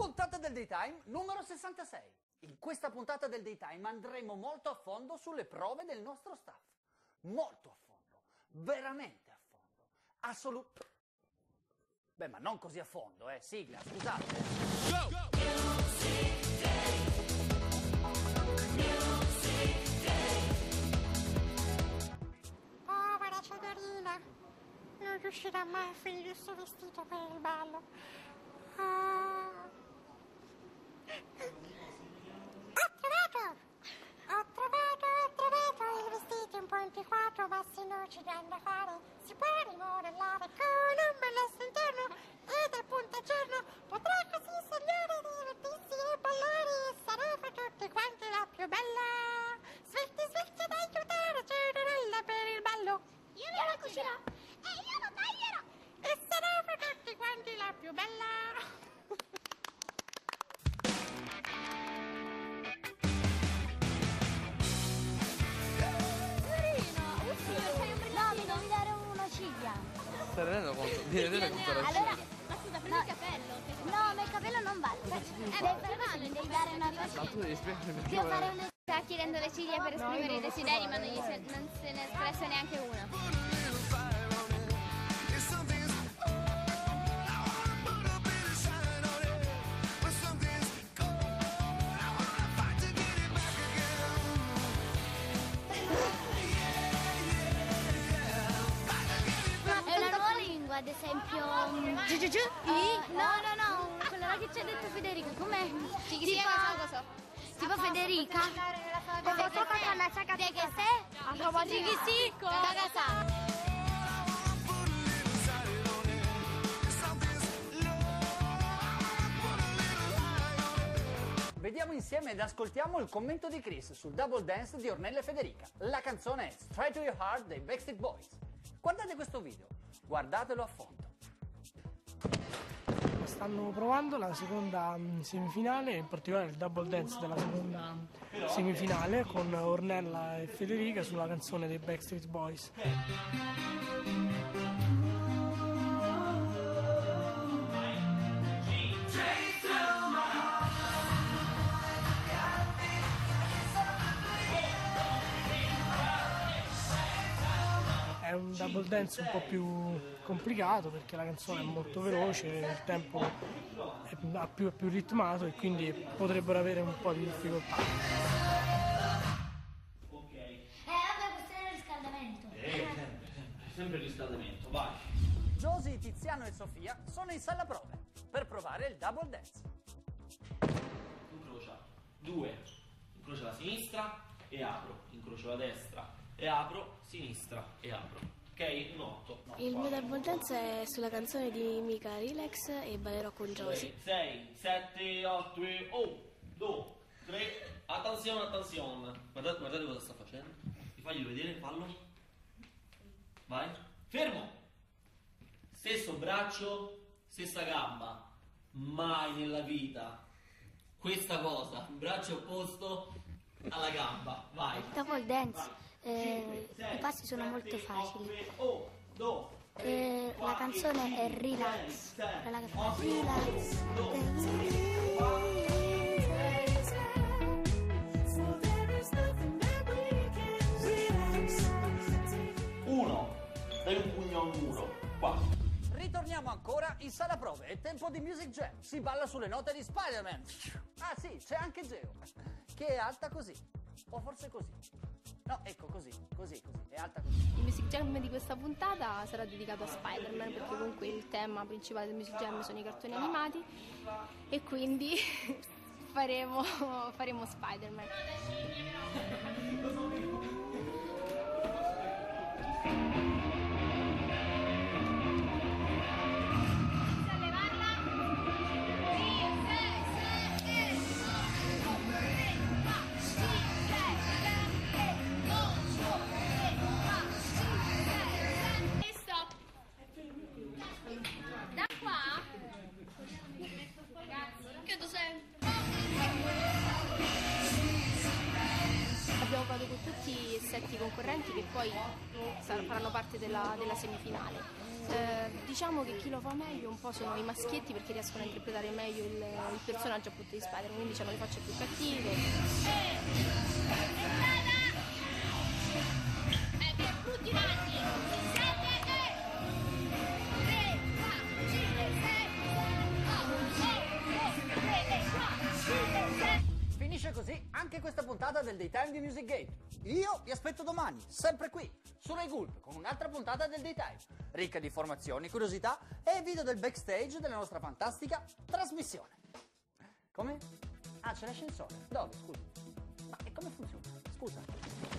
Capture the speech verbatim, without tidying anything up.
Puntata del Daytime numero sessantasei. In questa puntata del Daytime andremo molto a fondo sulle prove del nostro staff. Molto a fondo, veramente a fondo, assolut... Beh, ma non così a fondo, eh, sigla, scusate. Go! Go! Music Day. Music Day. Povera Cedolina, non riuscirà mai a finire il suo vestito per il ballo. Ah. Ho trovato! Ho trovato, ho trovato il vestito un po' antiquato, ma se non ci dà da fare, si può rimodellare con un bell'esso interno ed a punta giorno potrà così sognare, divertirsi e ballare e sarà per tutti quanti la più bella. Svelti, svelti ad aiutare Cedolina per il ballo. Io la cucerò e io lo taglierò e sarà per tutti quanti la più bella. Stai rendendo conto? Di vedere conto la allora, ma scusa, prendi il capello. No, ma il capello non vale. Eh, devi, devi dare una cosa. Ma tu devi spiegare perché. Devo fare un Sta chiedendo le ciglia per esprimere i desideri, ma non, gli se, non se ne è espressa neanche una. Ad esempio, uh, no, no, no, quella che ci ha detto Federica, com'è? Ci si chiama cosa? Tipo Federica? Come te che sei? A come sì, sì, da casa. Vediamo insieme ed ascoltiamo il commento di Chris sul Double Dance di Ornella e Federica. La canzone è Straight to Your Heart dei Backstreet Boys. Guardate questo video, guardatelo a fondo. Stanno provando la seconda semifinale, in particolare il double dance della seconda semifinale con Ornella e Federica sulla canzone dei Backstreet Boys. È un double dance un po' più complicato perché la canzone è molto veloce, il tempo è più, è più ritmato e quindi potrebbero avere un po' di difficoltà. Ok. Eh, vabbè, questo è il riscaldamento. Eh, sempre, sempre, sempre il riscaldamento, vai. Josie, Tiziano e Sofia sono in sala prove per provare il double dance. Incrocia, due, incrocia la sinistra e apro, incrocio la destra e apro, sinistra e apro. Ok? Un otto. No, il mio double dance è sulla canzone di Mika, Relax, e ballerò con Josie. sei, sette, otto, uno, due, tre, attenzione, attenzione. Guardate, guardate cosa sta facendo. Mi faglielo vedere, fallo. Vai. Fermo. Stesso braccio, stessa gamba. Mai nella vita questa cosa, un braccio opposto alla gamba. Vai. Double dance. Eh, I passi sono molto facili. Eh, la canzone è Relax. Quella che fa Relax. Uno, dai un pugno a un muro. Qua. Ritorniamo ancora in sala prove. È tempo di Music Jam. Si balla sulle note di Spider-Man. Ah sì, c'è anche Geo, che è alta così. O forse così. No, ecco, così, così, così, è alta così. Il Music Jam di questa puntata sarà dedicato a Spider-Man, perché comunque il tema principale del Music Jam sono i cartoni animati e quindi faremo, faremo Spider-Man. Da qua? Che tu sei? Abbiamo vado con tutti e sette i concorrenti che poi sar- faranno parte della, della semifinale. Eh, diciamo che chi lo fa meglio un po' sono i maschietti perché riescono a interpretare meglio il, il personaggio appunto di Spider-Man, quindi hanno le facce più cattive. Finisce così anche questa puntata del Daytime di Music Gate. Io vi aspetto domani, sempre qui, su Rai Gulp, con un'altra puntata del Daytime, ricca di informazioni, curiosità e video del backstage della nostra fantastica trasmissione. Come? Ah, c'è l'ascensore. Dove? Scusa. Ma e come funziona? Scusa.